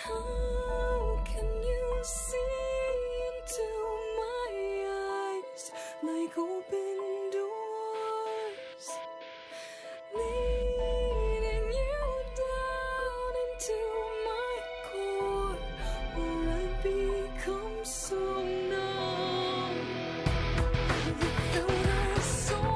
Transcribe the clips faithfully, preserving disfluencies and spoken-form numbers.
How can you see into my eyes like open doors, leading you down into my core, where I become so numb without a soul.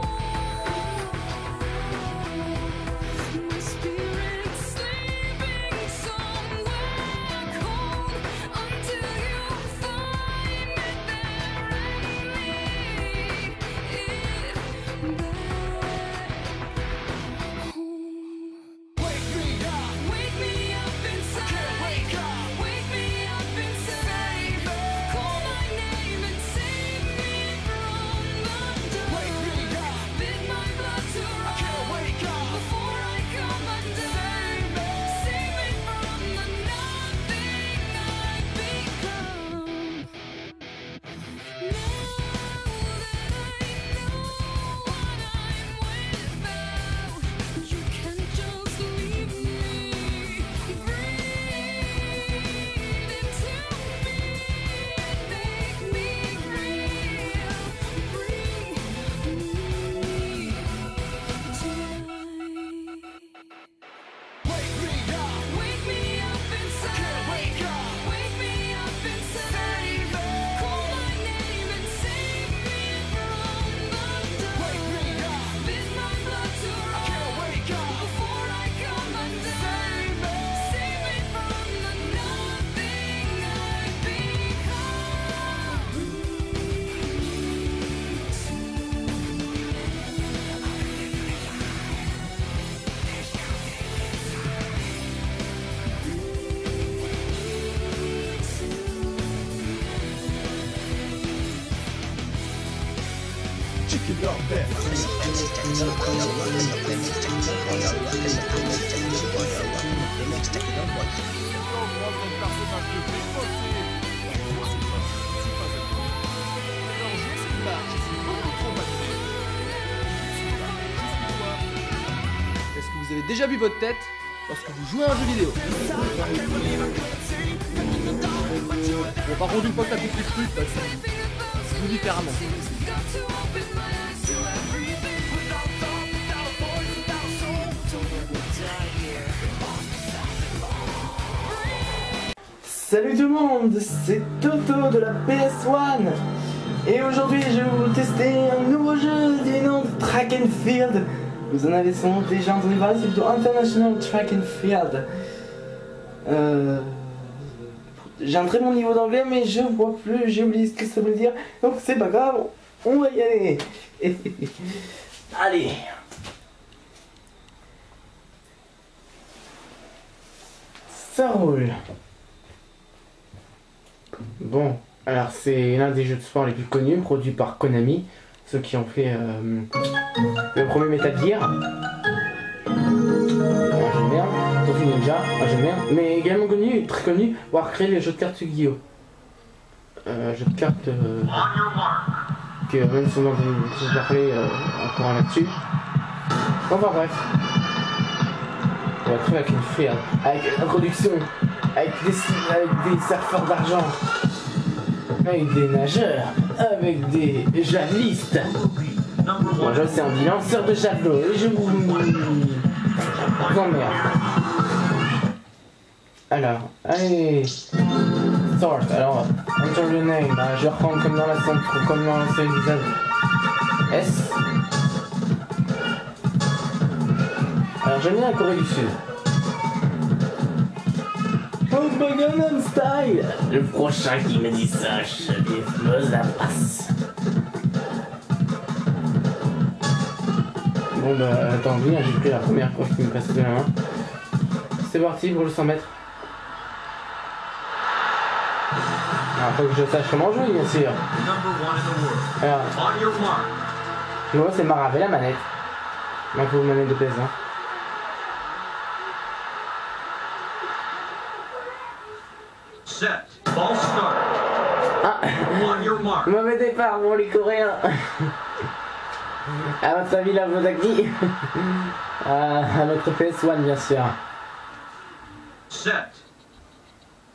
My spirit sleeping somewhere cold until you find me there and lead it back home. Wake me up, wake me up inside. Can't wake up, wake me up inside. Call my name and save me from the dark. Wake me up, bid my blood to run. Can't wake up before I come undone. Save me from the nothing I've become. Now that I know what I'm without, you can't just leave me. Breathe into me and make me real. Bring me tonight. Wake me up, wake me up inside. Can't wake up, wake me up inside. Call my name and save me from the dark. Wake me up, bid my blood to run. Can't wake up before I come undone. Save me from the nothing I've become. Chicken up there. Est-ce que vous avez déjà vu votre tête lorsque vous jouez à un jeu vidéo? Bon, par contre, une fois que t'as compris le truc, bah, tu joues différemment. Salut tout le monde, c'est Toto de la P S un et aujourd'hui je vais vous tester un nouveau jeu du nom de Track and Field. Vous en avez sans doute déjà entendu parler, c'est plutôt International Track and Field. Euh... J'ai un très bon niveau d'anglais mais je vois plus, j'ai oublié ce que ça veut dire, donc c'est pas grave, on va y aller. Allez. Ça roule. Bon, alors c'est l'un des jeux de sport les plus connus, produit par Konami, ceux qui ont fait euh, le premier Metal Gear. Ah, j'aime bien, Tortue Ninja, ah, j'aime bien, mais également connu, très connu, pour avoir créé les jeux de cartes Yu-Gi-Oh! Euh, jeux de cartes euh, que même si on en a parlé euh, encore là-dessus. Enfin bref, on va trouver avec une fée, avec l'introduction. Avec des, avec des surfeurs d'argent, avec des nageurs, avec des javelistes. Moi je sais, on dit lanceur de javelot et je vous... vous emmerde. Alors, allez. Start, alors, enter your name, je reprends comme dans la centre, comme dans la série épisode. S. Alors j'aime bien la Corée du Sud. Oh, Gangnam Style. Le prochain qui me dit ça, je lui explose la face. Bon bah attends, bien, j'ai pris la première fois qu'il me passe de la main. C'est parti pour le cent mètres. Alors faut que je sache comment jouer bien sûr. Alors, tu vois c'est marrant avec la manette. Moi il faut une manette de P S un. Set. Ball start. Ah, mauvais départ pour les Coréens. À votre avis, la vote à qui? À notre P S un, bien sûr. Set.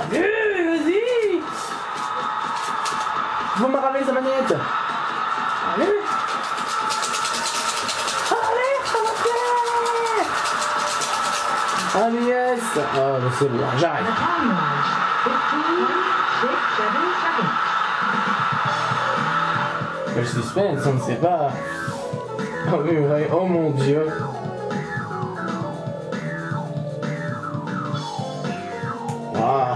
Euh, vas-y. Faut me ramener sa manette. Allez. Allez, ça va faire. Allez, yes. Oh, bah c'est bon, j'arrête. The time was fifteen, six, seven seconds. Le suspense, on ne sait pas. Oh, mais ouais, oh mon dieu. Ah.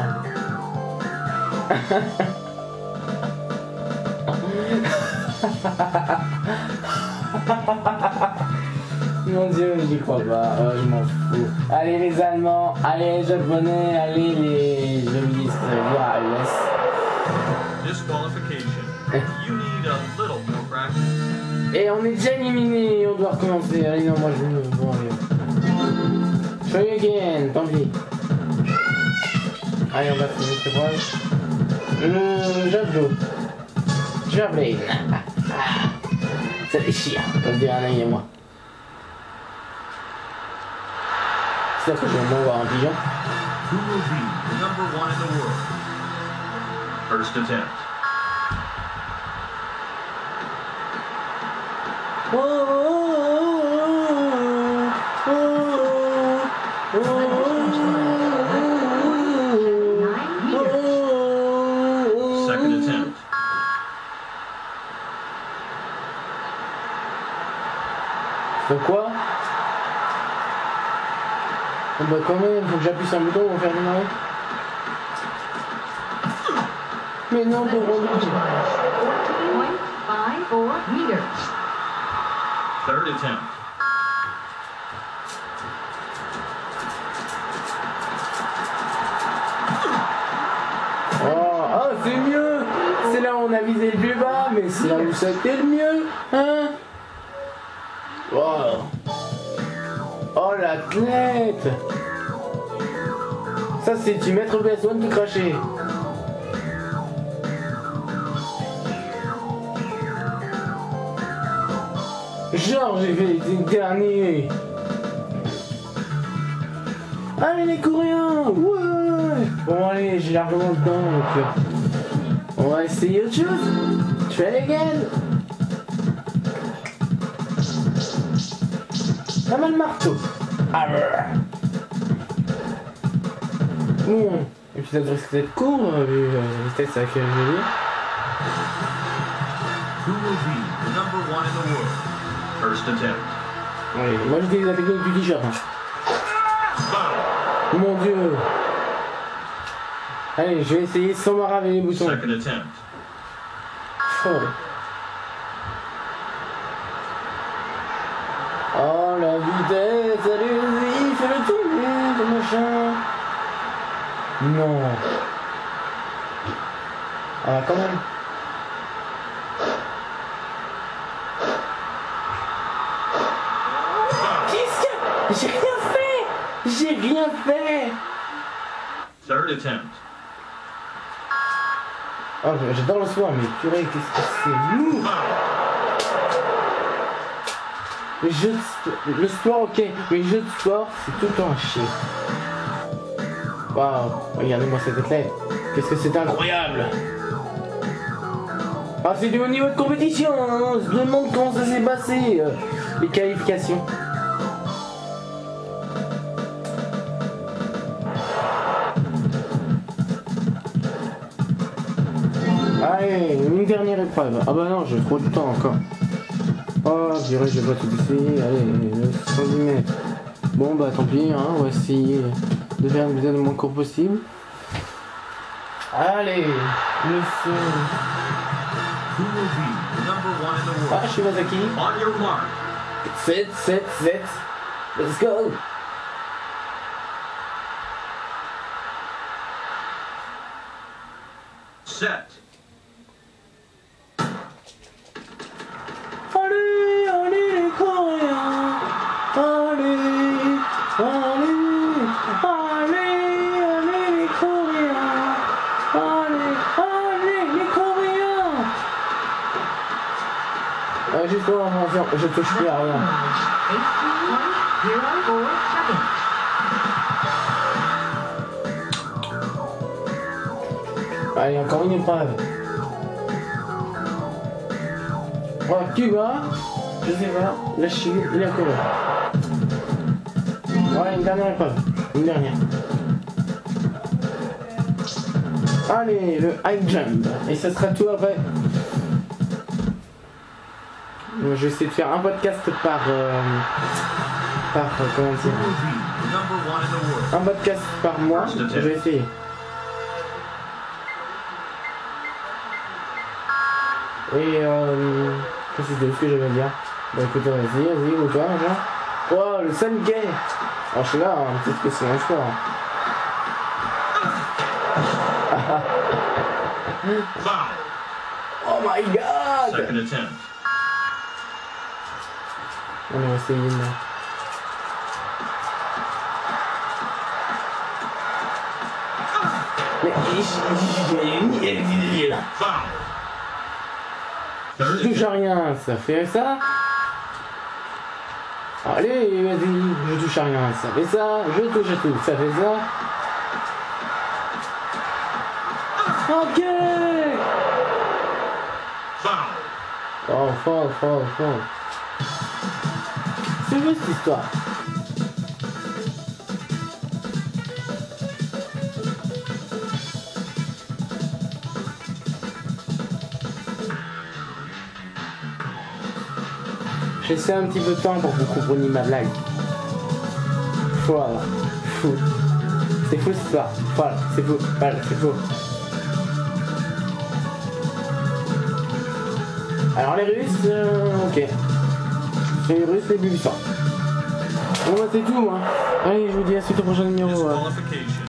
Mon dieu, j'y crois pas. Oh, je m'en fous. Allez les Allemands, allez les Japonais, allez les Jovistes, voir U S. Disqualification. You need a little more practice. Et on est déjà éliminé, on doit recommencer. Allez, non, moi je veux. Bon, allez. Try again, tant pis. Allez, on va finir cette proche. Le javelot. Javelin. Ça déchire, comme dirait un ami et moi. C'est là que je vais au moins voir un pigeon. Who will be the number one in the world? First attempt. Oh, oh, oh, oh, oh. Second attempt. C'est quoi? Oh bah quand même, faut que j'appuie sur un bouton pour faire démarrer. Mais non, de fourteen point five four meters. Third attempt. Oh, oh c'est mieux. C'est là où on a visé le plus bas, mais c'est là où c'était le mieux, hein? Oh, oh l'athlète. Ça c'est du maître B S un tout craché. Genre j'ai fait les derniers. Allez les Coréens, ouais. Bon allez, j'ai largement le temps donc euh, on va essayer autre chose. Try again. Pas mal marteau. Ah, bon, et puis ça devrait être court vu la vitesse à laquelle je vais. Who will be the number one in the world? First attempt. Allez, moi j'utilise la technique du t-shirt. Hein. Mon dieu. Allez, je vais essayer sans m'arraver les boutons. Second attempt. Oh. Oh la vitesse, allez-y, fais le tourner, le machin. Non. Ah quand même. Qu'est-ce que... J'ai rien fait. J'ai rien fait. Third attempt. Oh, j'adore le sport, mais purée, qu'est-ce que c'est mou. Les jeux de sport, le sport ok, mais les jeux de sport, c'est tout le temps un chier. Waouh, regardez-moi cette athlète. Qu'est-ce que c'est incroyable. Ah, c'est du haut niveau de compétition, hein. On se demande comment ça s'est passé, euh, les qualifications. Allez, une dernière épreuve. Ah bah non, j'ai trop de temps encore. Oh, je dirais je vais pas tout essayer. Allez, le cent dix mètres. Bon bah tant pis, hein, on va essayer de faire le le moins court possible. Allez, le feu. Who will be the number one in the Ah, world? Shibazaki. On your mark. sept, sept, sept. Let's go. Set. Allez, allez les Coréens. Allez, allez, allez, allez les Coréens. Allez, allez les Coréens. Ah, juste pour l'invention, je touche plus à rien. eighteen point zero four seconds. Allez, encore une épreuve. Oh, Cuba, je sais pas, la Chine et la Corée. Voilà, une dernière épreuve. Une dernière. Allez, le high jump. Et ça sera tout après. Je vais essayer de faire un podcast par... Euh, par... Euh, comment dire, Number one in the world. un podcast par mois. Je vais essayer. Et euh... c'était ce que j'avais à dire. Bah écoute, vas-y, vas-y, ou toi, machin. Oh, le Sun Gay. Alors je suis là, hein, peut-être que c'est un sport. Foul. Oh my god. Second attempt. On va essayer une... Mais... Foul. Je touche à rien, ça fait ça. Allez, vas-y, je touche à rien, ça fait ça. Je touche à tout, ça fait ça. Ok. Foul. Oh, fort, fort, fort. C'est juste cette histoire. J'ai laissé un petit peu de temps pour que vous compreniez ma blague. Voilà. Fou. C'est fou cette histoire. Voilà, c'est fou. Voilà, c'est fou. Alors les Russes, euh, ok. Les Russes, les Bulgars. Bon bah c'est tout moi. Allez, je vous dis à suite au prochain numéro. Disqualification.